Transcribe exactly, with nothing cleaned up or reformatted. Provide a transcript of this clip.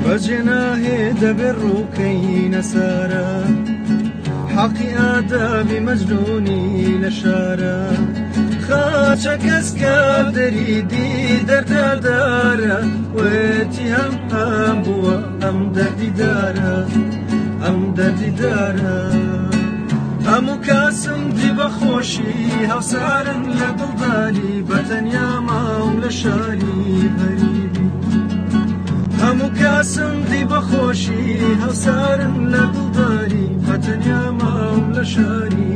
بەجێناهێ دەبێ ڕووکەی نەسارە حەقی ئادەمی مەجنوونی لە شارە خاچە کەس کە دەریدی دەردەدارە وێتی هەم هەم بووە ئەم دەردیدارە ئەم دەردیدارە هەموو کاسم دی بەخۆشی هەوسارن لە دڵداری بەتەنیا ماوم لە شاری غەریبی هەموو کاسم دی بەخۆشی هەوسارن لە دڵداری بەتەنیا ماوم لە شاری